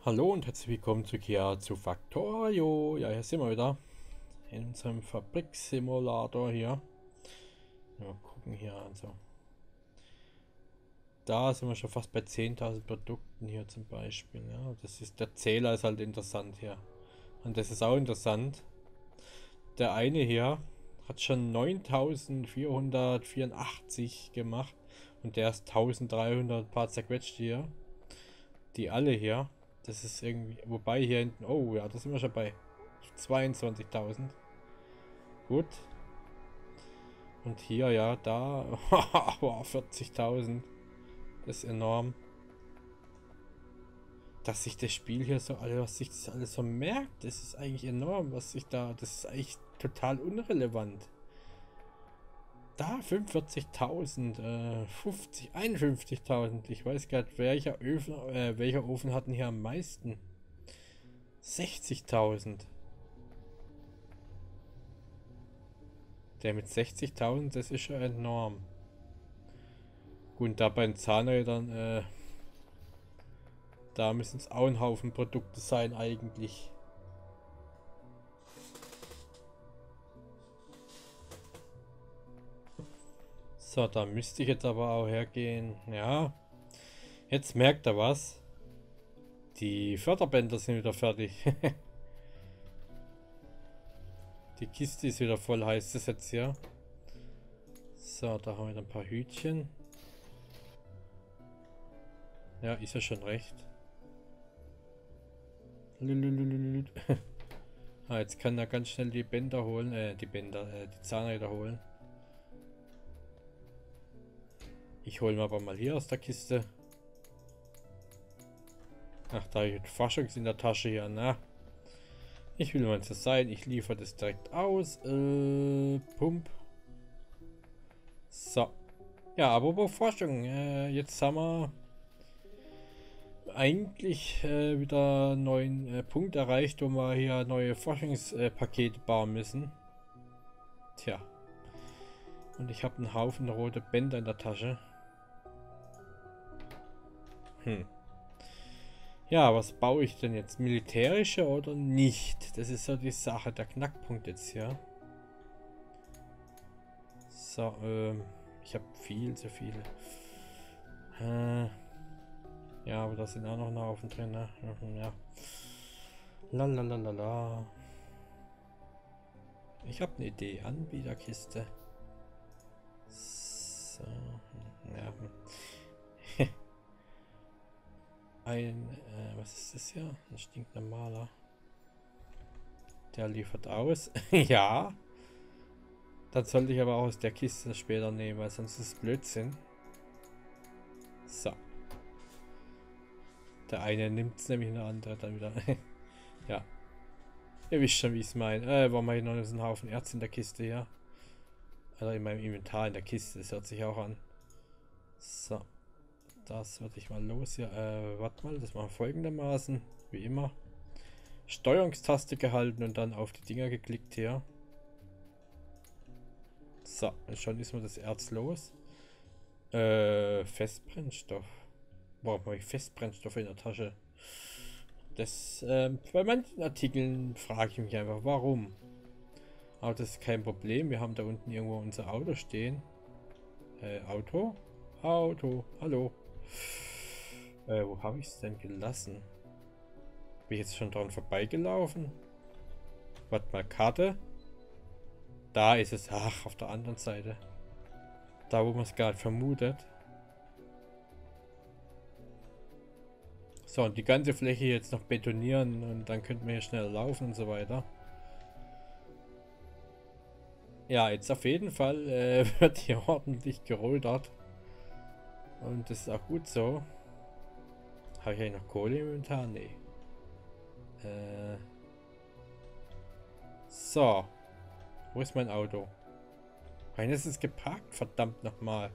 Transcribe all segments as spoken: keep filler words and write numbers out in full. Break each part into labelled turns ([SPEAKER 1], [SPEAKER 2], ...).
[SPEAKER 1] Hallo und herzlich willkommen zu Kia zu Factorio. Ja, hier sind wir wieder in unserem Fabriksimulator hier. Mal gucken hier, also da sind wir schon fast bei zehntausend Produkten hier zum Beispiel. Ja, das ist der Zähler ist halt interessant hier. Und das ist auch interessant. Der eine hier hat schon neuntausendvierhundertvierundachtzig gemacht und der ist eintausenddreihundert paar zerquetscht hier. Die alle hier. Das ist irgendwie. Wobei hier hinten. Oh ja, da sind wir schon bei zweiundzwanzigtausend. Gut. Und hier, ja, da. Wow, vierzigtausend. Das ist enorm. Dass sich das Spiel hier so alle, was sich das alles so merkt, das ist eigentlich enorm, was sich da. Das ist eigentlich total unrelevant. Da fünfundvierzigtausend, äh, fünfzig, einundfünfzigtausend. Ich weiß gar nicht, welcher Ofen, äh, welcher Ofen hatten hier am meisten? sechzigtausend. Der mit sechzigtausend, das ist schon enorm. Gut, da bei den Zahnrädern, äh, da müssen es auch ein Haufen Produkte sein eigentlich. So, da müsste ich jetzt aber auch hergehen. Ja, jetzt merkt er was. Die Förderbänder sind wieder fertig. Die Kiste ist wieder voll, heißt es jetzt hier. So, da haben wir ein paar Hütchen. Ja, ist ja schon recht. Ah, jetzt kann er ganz schnell die Bänder holen, äh, die Bänder, äh, die Zahnräder holen. Ich hole mir aber mal hier aus der Kiste. Ach, da habe ich Forschungs in der Tasche hier, na. Ich will mal so sein, ich liefere das direkt aus. Äh, Pump. So. Ja, aber wo Forschung, äh, jetzt haben wir eigentlich äh, wieder einen neuen äh, Punkt erreicht, wo wir hier neue Forschungspakete bauen müssen. Tja. Und ich habe einen Haufen rote Bänder in der Tasche. Hm. Ja, was baue ich denn jetzt? Militärische oder nicht? Das ist so die Sache, der Knackpunkt jetzt hier. So, ähm, ich habe viel zu viele. Äh, ja, aber da sind auch noch ein Haufen drin, ne? Ja. Lalalala. Ich habe eine Idee. Anbieterkiste. So, ja. Ein, äh, was ist das hier? Ein stinknormaler. Der liefert aus. Ja. Dann sollte ich aber auch aus der Kiste später nehmen, weil sonst ist es Blödsinn. So. Der eine nimmt es nämlich, der andere dann wieder. Ja. Ihr wisst schon, wie ich es meine. Äh, warum habe ich noch einen Haufen Erz in der Kiste hier? Also in meinem Inventar in der Kiste. Das hört sich auch an. So. Das würde ich mal los hier. Äh, warte mal, das machen wir folgendermaßen. Wie immer. Steuerungstaste gehalten und dann auf die Dinger geklickt hier. So, und schon ist mir das Erz los. Äh, Festbrennstoff. Warum habe ich Festbrennstoff in der Tasche? Das, äh, bei manchen Artikeln frage ich mich einfach, warum. Aber das ist kein Problem. Wir haben da unten irgendwo unser Auto stehen. Äh, Auto? Auto, hallo. Äh, wo habe ich es denn gelassen? Bin ich jetzt schon dran vorbeigelaufen? Warte mal, Karte. Da ist es. Ach, auf der anderen Seite. Da, wo man es gerade vermutet. So, und die ganze Fläche jetzt noch betonieren und dann könnten wir hier schnell laufen und so weiter. Ja, jetzt auf jeden Fall äh, wird hier ordentlich geroldert. Und das ist auch gut so. Habe ich eigentlich noch Kohle im Inventar? Nee. Äh. So. Wo ist mein Auto? Eines ist geparkt, verdammt nochmal.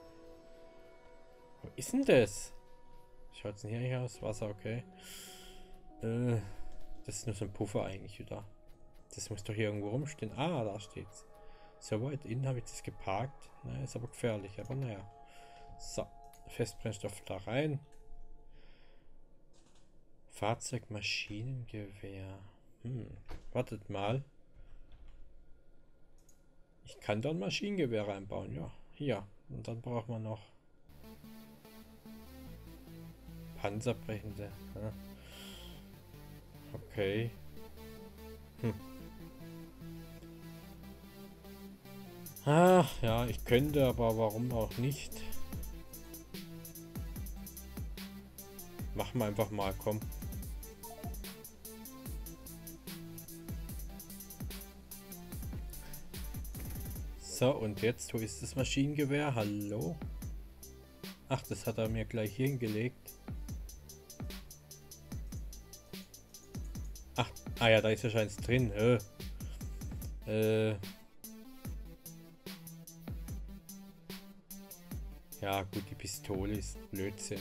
[SPEAKER 1] Wo ist denn das? Schaut es denn hier nicht aus? Wasser, okay. Äh, das ist nur so ein Puffer eigentlich wieder. Das muss doch hier irgendwo rumstehen. Ah, da steht's. So weit innen habe ich das geparkt. Na, ist aber gefährlich, aber naja. So, Festbrennstoff da rein. Fahrzeugmaschinengewehr. Hm, wartet mal. Ich kann da ein Maschinengewehr reinbauen, ja. Hier. Und dann braucht man noch panzerbrechende. Ja. Okay. Hm. Ach ja, ich könnte, aber warum auch nicht? Machen wir einfach mal, komm. So, und jetzt, wo ist das Maschinengewehr? Hallo? Ach, das hat er mir gleich hier hingelegt. Ach, ah ja, da ist wahrscheinlich drin. Äh. Äh. Ja, gut, die Pistole ist Blödsinn.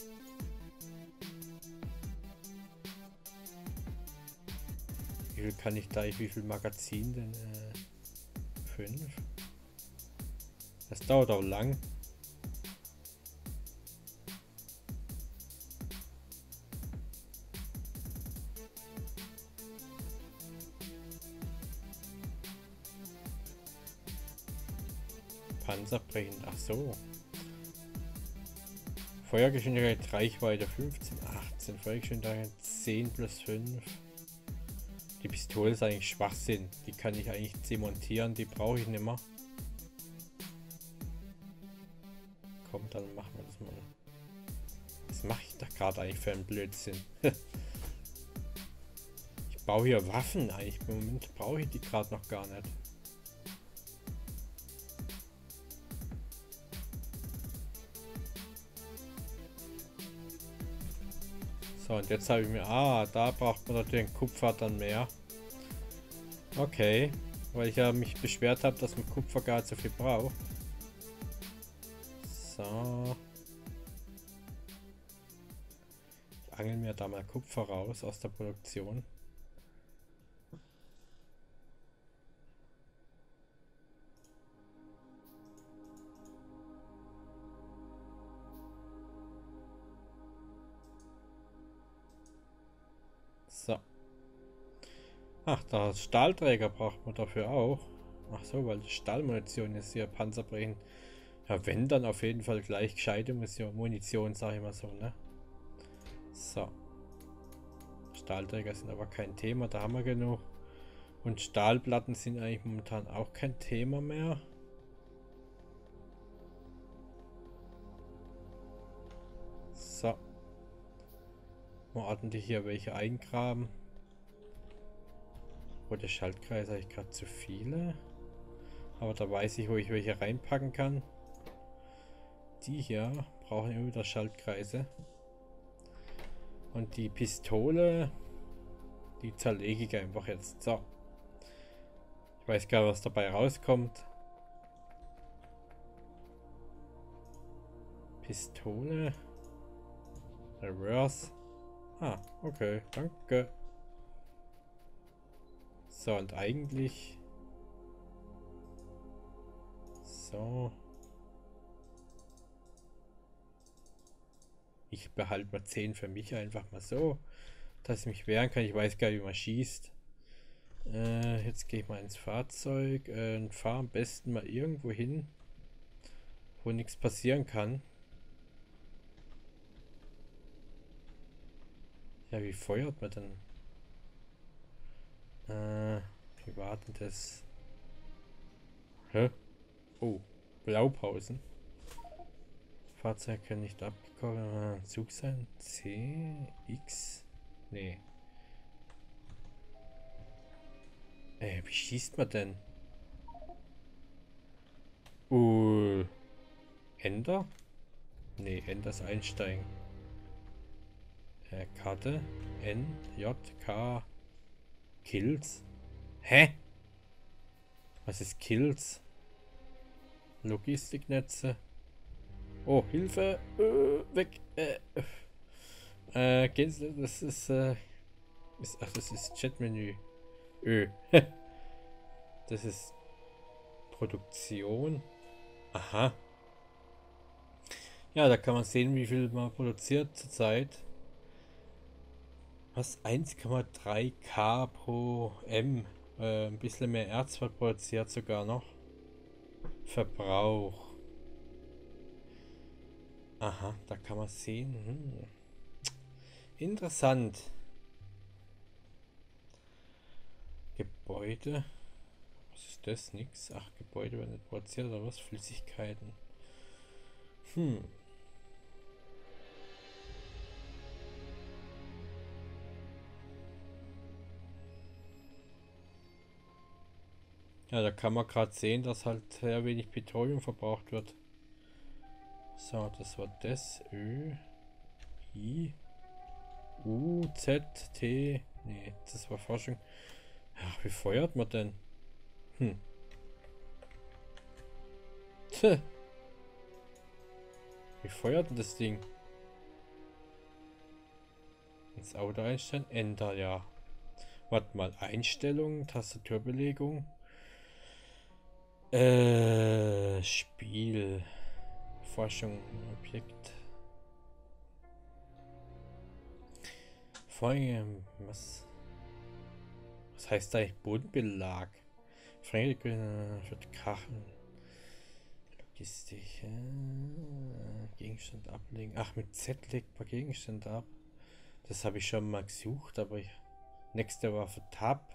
[SPEAKER 1] Wie viel kann ich da, wie viel Magazin denn? Äh, fünf. Das dauert auch lang. Panzerbrechen, ach so. Feuergeschwindigkeit, Reichweite fünfzehn, achtzehn, Feuergeschwindigkeit zehn plus fünf. Die Pistole ist eigentlich Schwachsinn. Die kann ich eigentlich demontieren, die brauche ich nicht mehr. Komm, dann machen wir das mal. Was mache ich da gerade eigentlich für einen Blödsinn? Ich baue hier Waffen eigentlich. Im Moment brauche ich die gerade noch gar nicht. So, und jetzt habe ich mir... Ah, da braucht man natürlich den Kupfer dann mehr. Okay. Weil ich ja mich beschwert habe, dass man Kupfer gar nicht so viel braucht. So. Ich angel mir da mal Kupfer raus aus der Produktion. So. Ach, der Stahlträger braucht man dafür auch. Ach so, weil die Stahlmunition ist hier Panzerbrechen. Ja, wenn, dann auf jeden Fall gleich gescheite Munition, Munition, sag ich mal so, ne? So. Stahlträger sind aber kein Thema, da haben wir genug. Und Stahlplatten sind eigentlich momentan auch kein Thema mehr. So. Mal ordentlich hier welche eingraben. Rote Schaltkreise habe ich gerade zu viele. Aber da weiß ich, wo ich welche reinpacken kann. Die hier brauchen immer wieder Schaltkreise. Und die Pistole, die zerlege ich einfach jetzt. So. Ich weiß gar nicht, was dabei rauskommt. Pistole. Reverse. Ah, okay, danke. So, und eigentlich... So... Ich behalte mal zehn für mich einfach mal so, dass ich mich wehren kann. Ich weiß gar nicht, wie man schießt. Äh, jetzt gehe ich mal ins Fahrzeug äh, und fahre am besten mal irgendwo hin, wo nichts passieren kann. Ja, wie feuert man denn? Äh, wie war denn das? Hä? Oh, Blaupausen. Fahrzeug kann nicht abgekoppelt. Zug sein. C, X. Nee. Ey, wie schießt man denn? Uh. Enter? Nee, Enter ist einsteigen. Äh, Karte. N, J, K. Kills. Hä? Was ist Kills? Logistiknetze. Oh, Hilfe! Äh, weg! Äh, äh, das ist, äh, ist, ach, das ist Chatmenü. Ö. Das ist Produktion. Aha. Ja, da kann man sehen, wie viel man produziert zurzeit. Was? eins Komma drei K pro M. Äh, ein bisschen mehr Erz wird produziert sogar noch. Verbrauch. Aha, da kann man sehen. Hm. Interessant. Gebäude. Was ist das? Nix. Ach, Gebäude werden nicht produziert oder was? Flüssigkeiten. Hm. Ja, da kann man gerade sehen, dass halt sehr wenig Petroleum verbraucht wird. So, das war das. Ö. I. U. Z. T. Nee, das war Forschung. Ach, wie feuert man denn? Hm. Tch. Wie feuert denn das Ding? Ins Auto einstellen. Enter, ja. Warte mal. Einstellungen, Tastaturbelegung. Äh, Spiel. Forschung, Objekt. Vorher, was? Was heißt da eigentlich Bodenbelag? Fränkel für Kacheln. Logistik. Äh, Gegenstand ablegen. Ach, mit Z legt man Gegenstand ab. Das habe ich schon mal gesucht, aber ich. Nächste Waffe Tab.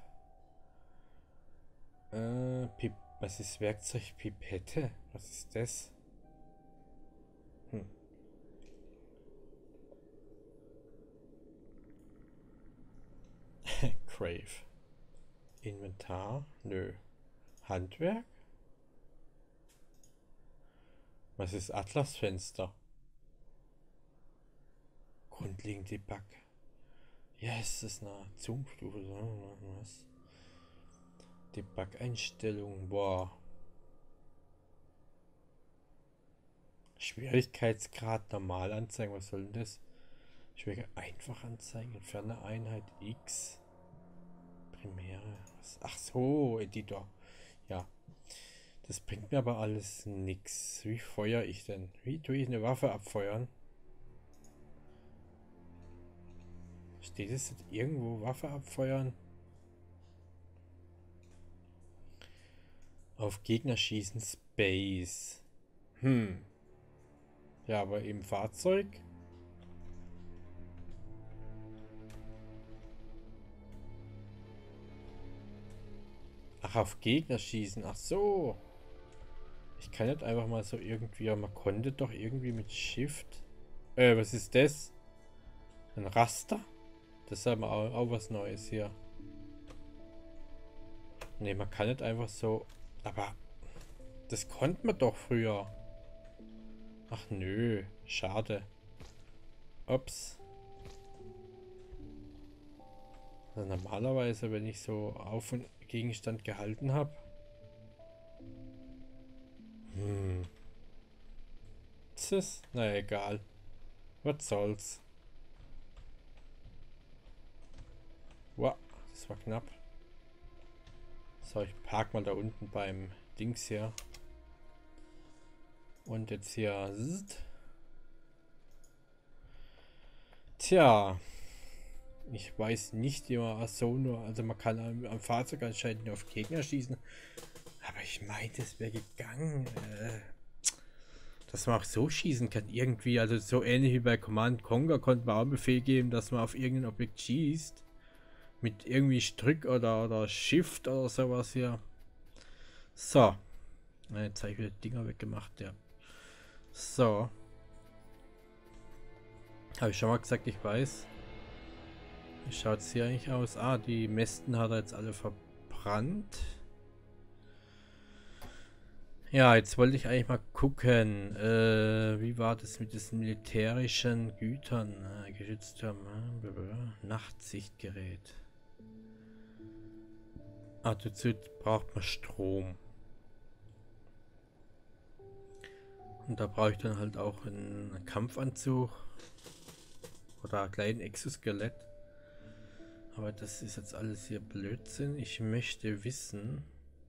[SPEAKER 1] Äh, Pip was ist Werkzeug? Pipette? Was ist das? Hm. Crave. Inventar? Nö. Handwerk? Was ist Atlasfenster? Grundlegend Debug. Ja, ist das eine Zoomstufe? Was? Debug-Einstellungen. Boah. Schwierigkeitsgrad normal anzeigen. Was soll denn das? Schwierigkeit einfach anzeigen. Entferne Einheit X. Primäre. Was? Ach so, Editor. Ja. Das bringt mir aber alles nix. Wie feuere ich denn? Wie tue ich eine Waffe abfeuern? Steht es jetzt irgendwo? Waffe abfeuern? Auf Gegner schießen. Space. Hm. Ja, aber im Fahrzeug? Ach, auf Gegner schießen. Ach so. Ich kann nicht einfach mal so irgendwie, aber man konnte doch irgendwie mit Shift. Äh, was ist das? Ein Raster? Das ist aber auch, auch was Neues hier. Ne, man kann nicht einfach so. Aber das konnte man doch früher. Ach nö, schade. Ups. Also normalerweise, wenn ich so auf einen Gegenstand gehalten habe. Hm. Tschüss. Na egal. Was soll's. Wow, das war knapp. So, ich park mal da unten beim Dings hier. Und jetzt hier. Tja. Ich weiß nicht, wie man so nur. Also man kann am, am Fahrzeug anscheinend nur auf Gegner schießen. Aber ich meinte, es wäre gegangen. Äh, dass man auch so schießen kann. Irgendwie. Also so ähnlich wie bei Command Conquer konnte man auch einen Befehl geben, dass man auf irgendein Objekt schießt. Mit irgendwie Strick oder, oder Shift oder sowas hier. So. Jetzt habe ich wieder Dinger weggemacht, ja. So. Habe ich schon mal gesagt, ich weiß. Wie schaut es hier eigentlich aus? Ah, die Mästen hat er jetzt alle verbrannt. Ja, jetzt wollte ich eigentlich mal gucken. Äh, wie war das mit diesen militärischen Gütern? Äh, geschützter äh, Nachtsichtgerät. Ah, dazu braucht man Strom. Und da brauche ich dann halt auch einen Kampfanzug. Oder einen kleinen Exoskelett. Aber das ist jetzt alles hier Blödsinn. Ich möchte wissen.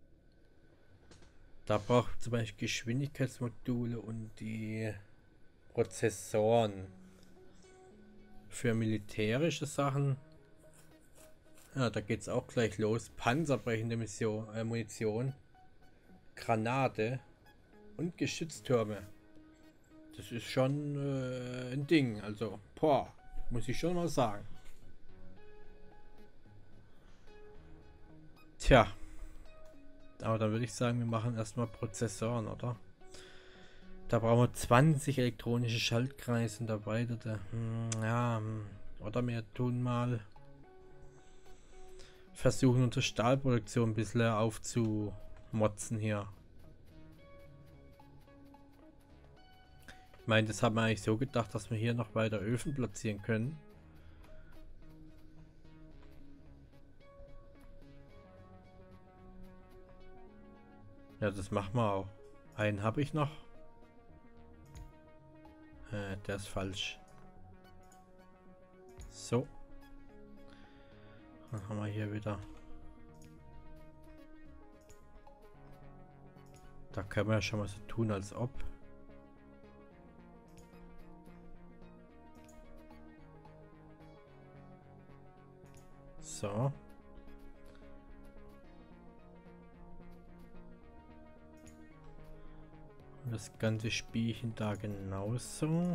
[SPEAKER 1] Da braucht zum Beispiel Geschwindigkeitsmodule und die Prozessoren. Für militärische Sachen Ja, da geht's auch gleich los. Panzerbrechende Mission, äh, Munition, Granate und Geschütztürme. Das ist schon äh, ein Ding. Also, boah, muss ich schon mal sagen. Tja. Aber dann würde ich sagen, wir machen erstmal Prozessoren, oder? Da brauchen wir zwanzig elektronische Schaltkreise und erweiterte. Hm, ja, hm. Oder wir tun mal versuchen, unsere Stahlproduktion ein bisschen aufzumotzen hier. Ich meine, das haben wir eigentlich so gedacht, dass wir hier noch weiter Öfen platzieren können. Ja, das machen wir auch. Einen habe ich noch. Äh, der ist falsch. So. Dann haben wir hier wieder. Da können wir ja schon mal so tun, als ob. So. Und das ganze Spielchen da genauso.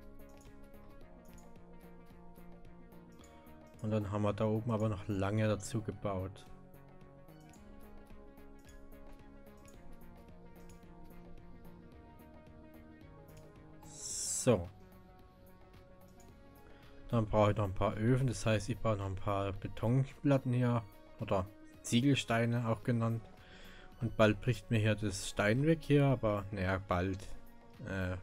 [SPEAKER 1] Und dann haben wir da oben aber noch lange dazu gebaut. So. Dann brauche ich noch ein paar Öfen, das heißt, ich baue noch ein paar Betonplatten hier. Oder Ziegelsteine auch genannt. Und bald bricht mir hier das Stein weg hier, aber naja, bald. Äh,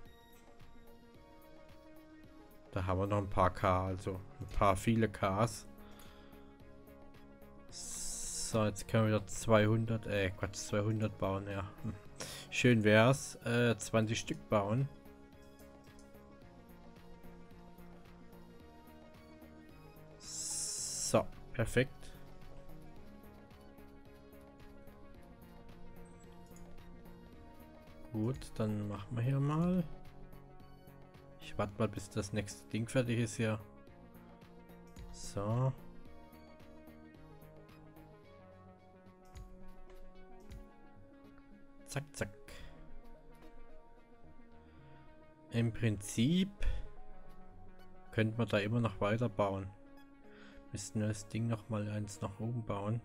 [SPEAKER 1] da haben wir noch ein paar K, also ein paar viele Ks. So, jetzt können wir wieder zweihundert, äh, Quatsch, zweihundert bauen, ja. Hm. Schön wär's, äh, zwanzig Stück bauen. So, perfekt. Gut, dann machen wir hier mal. Ich warte mal, bis das nächste Ding fertig ist hier. So. Zack, zack. Im Prinzip könnte man da immer noch weiter bauen. Müssten wir das Ding noch mal eins nach oben bauen.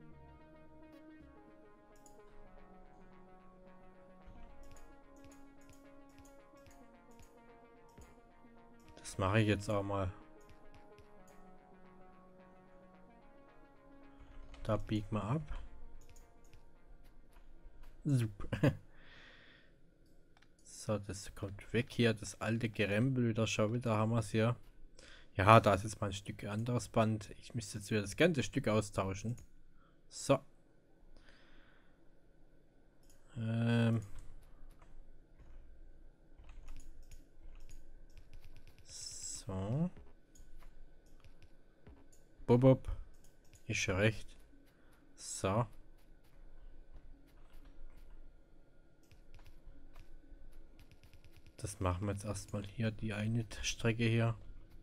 [SPEAKER 1] Das mache ich jetzt auch mal. Da biegen wir ab. Super. So, das kommt weg hier. Das alte Gerempel wieder. Schau, wieder haben wir es hier. Ja, da ist jetzt mal ein Stück anderes Band. Ich müsste jetzt wieder das ganze Stück austauschen. So. Ähm. So. Bob. Ist schon recht. So. Das machen wir jetzt erstmal hier, die eine Strecke hier.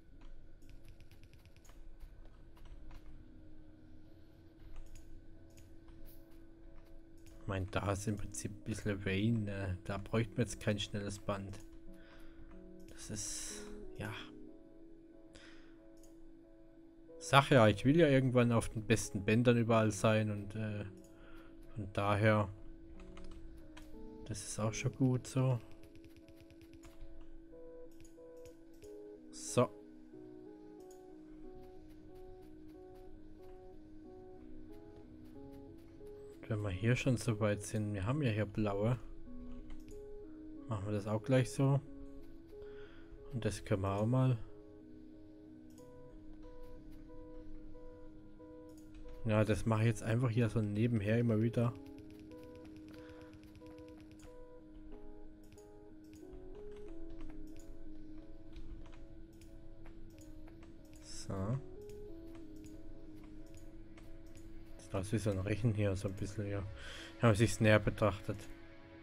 [SPEAKER 1] Ich meine, da ist im Prinzip ein bisschen Rain. Äh, da bräuchten wir jetzt kein schnelles Band. Das ist, ja. Sag ja, ich will ja irgendwann auf den besten Bändern überall sein und äh, von daher, das ist auch schon gut so. So. Wenn wir hier schon so weit sind, wir haben ja hier blaue, machen wir das auch gleich so. Und das können wir auch mal. Ja, das mache ich jetzt einfach hier so nebenher immer wieder. So. Das ist wie so ein Rechen hier, so ein bisschen hier. Ja, man sich näher betrachtet.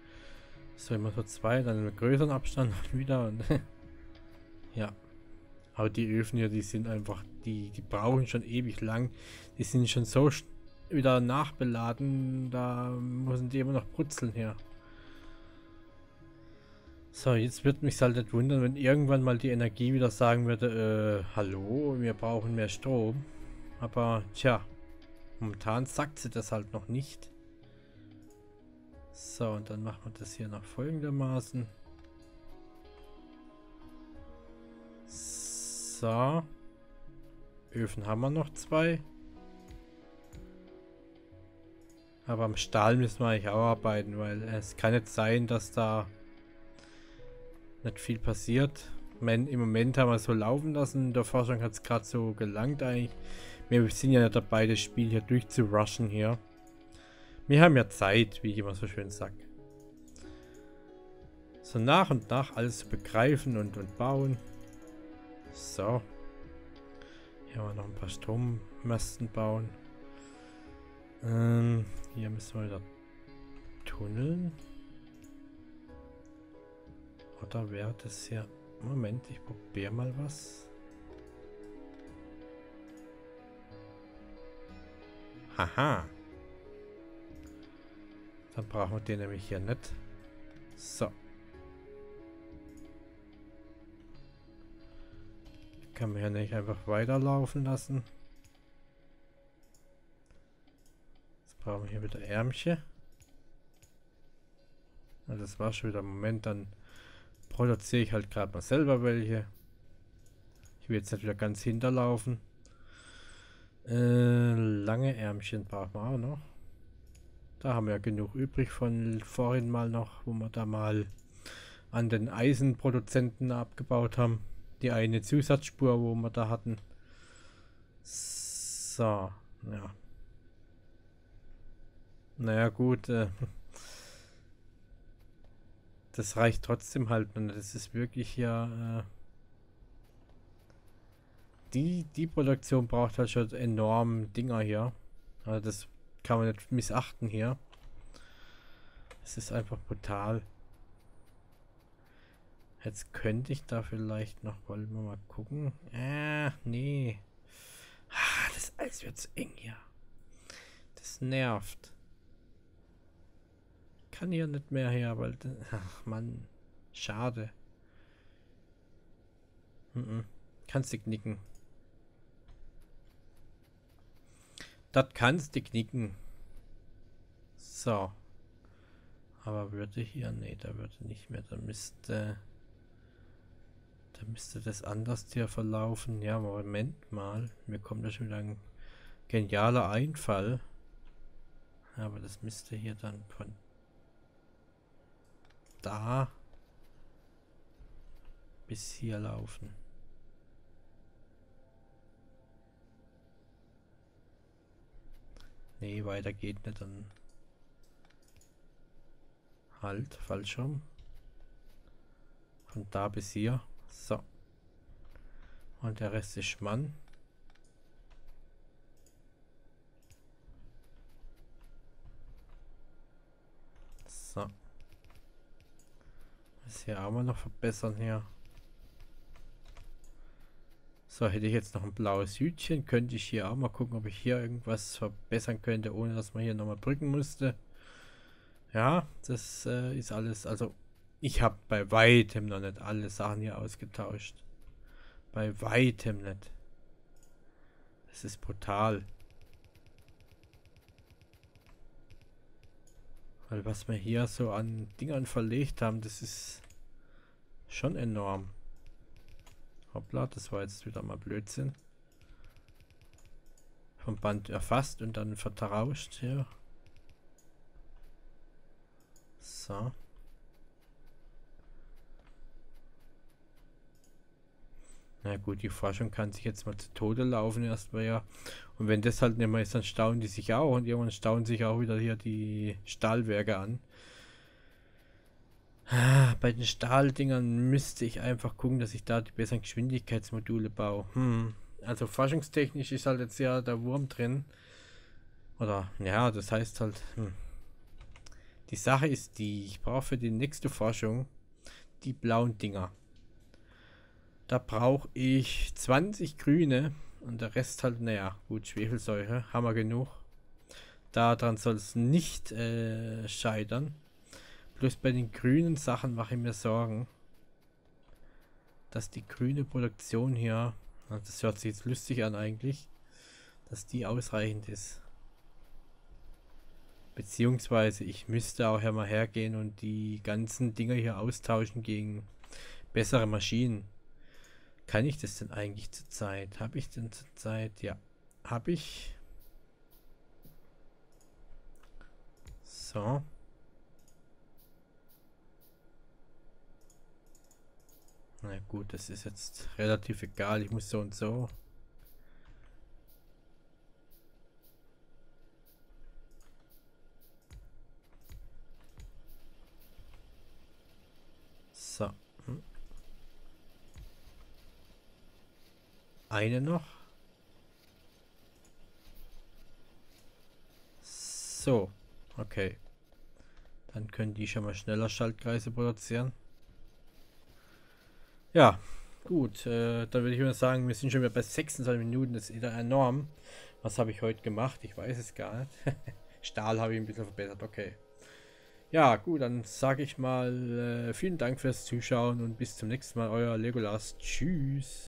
[SPEAKER 1] So, immer so zwei, dann einen größeren Abstand wieder und ja. Aber die Öfen hier, die sind einfach, die, die brauchen schon ewig lang. Die sind schon so wieder nachbeladen, da müssen die immer noch brutzeln hier. So, jetzt wird mich halt nicht wundern, wenn irgendwann mal die Energie wieder sagen würde, äh, hallo, wir brauchen mehr Strom. Aber, tja, momentan sagt sie das halt noch nicht. So, und dann machen wir das hier noch folgendermaßen. So. Öfen haben wir noch zwei. Aber am Stahl müssen wir eigentlich auch arbeiten, weil es kann nicht sein, dass da nicht viel passiert. Im Moment haben wir es so laufen lassen. In der Forschung hat es gerade so gelangt eigentlich. Wir sind ja dabei, das Spiel hier durchzurushen hier. Wir haben ja Zeit, wie ich immer so schön sage. So nach und nach alles zu begreifen und, und bauen. So. Hier haben wir noch ein paar Strommasten bauen. Ähm, hier müssen wir wieder tunneln. Oder wäre das hier... Moment, ich probiere mal was. Haha. Dann brauchen wir den nämlich hier nicht. So. Kann man ja nicht einfach weiterlaufen lassen. Jetzt brauchen wir hier wieder Ärmchen. Also das war schon wieder. Moment, dann produziere ich halt gerade mal selber welche. Ich will jetzt nicht wieder ganz hinterlaufen. Äh, lange Ärmchen brauchen wir auch noch. Da haben wir ja genug übrig von vorhin mal noch, wo wir da mal an den Eisenproduzenten abgebaut haben. Die eine Zusatzspur, wo wir da hatten. So, ja. Naja gut, äh, das reicht trotzdem halt. Und das ist wirklich ja... Äh, die, die Produktion braucht halt schon enorm Dinger hier. Also das kann man nicht missachten hier. Es ist einfach brutal. Jetzt könnte ich da vielleicht noch, wollen wir mal gucken. Ah, nee. Ah, das Eis wird zu eng hier. Das nervt. Kann hier nicht mehr her, weil... Ach, Mann. Schade. Mhm. Kannst du knicken. Das kannst du knicken. So. Aber würde hier... Nee, da würde nicht mehr. Da müsste... Da müsste das anders hier verlaufen. Ja, Moment mal. Mir kommt da schon wieder ein genialer Einfall. Aber das müsste hier dann von da bis hier laufen. Nee, weiter geht nicht. Dann halt, falsch rum. Von da bis hier. So. Und der Rest ist Mann. So. Das hier auch mal noch verbessern hier. So, hätte ich jetzt noch ein blaues Hütchen, könnte ich hier auch mal gucken, ob ich hier irgendwas verbessern könnte, ohne dass man hier nochmal brücken musste. Ja, das äh, ist alles, also ich habe bei weitem noch nicht alle Sachen hier ausgetauscht. Bei weitem nicht. Das ist brutal. Weil was wir hier so an Dingern verlegt haben, das ist schon enorm. Hoppla, das war jetzt wieder mal Blödsinn. Vom Band erfasst und dann vertauscht hier. So. Na gut, die Forschung kann sich jetzt mal zu Tode laufen erstmal, ja. Und wenn das halt nicht mehr ist, dann staunen die sich auch. Und irgendwann staunen sich auch wieder hier die Stahlwerke an. Ah, bei den Stahldingern müsste ich einfach gucken, dass ich da die besseren Geschwindigkeitsmodule baue. Hm. Also forschungstechnisch ist halt jetzt ja der Wurm drin. Oder, ja, das heißt halt... Hm. Die Sache ist die, ich brauche für die nächste Forschung die blauen Dinger. Da brauche ich zwanzig grüne und der Rest halt, naja, gut, Schwefelsäure haben wir genug. Daran soll es nicht äh, scheitern. Bloß bei den grünen Sachen mache ich mir Sorgen, dass die grüne Produktion hier, das hört sich jetzt lustig an eigentlich, dass die ausreichend ist. Beziehungsweise ich müsste auch ja mal hergehen und die ganzen Dinger hier austauschen gegen bessere Maschinen. Kann ich das denn eigentlich zurzeit? Habe ich denn zurzeit? Ja, habe ich. So. Na gut, das ist jetzt relativ egal. Ich muss so und so. So. Hm. Eine noch. So. Okay. Dann können die schon mal schneller Schaltkreise produzieren. Ja, gut. Äh, dann würde ich mal sagen, wir sind schon wieder bei sechsundzwanzig Minuten. Das ist wieder enorm. Was habe ich heute gemacht? Ich weiß es gar nicht. Stahl habe ich ein bisschen verbessert. Okay. Ja, gut, dann sage ich mal äh, vielen Dank fürs Zuschauen und bis zum nächsten Mal. Euer Legolas. Tschüss.